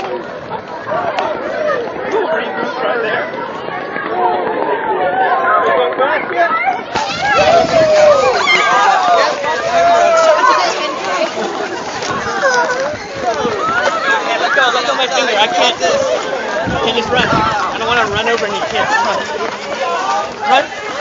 Right there. Let go my finger. I can't just run. I don't want to run over and you can't. Come on. Run.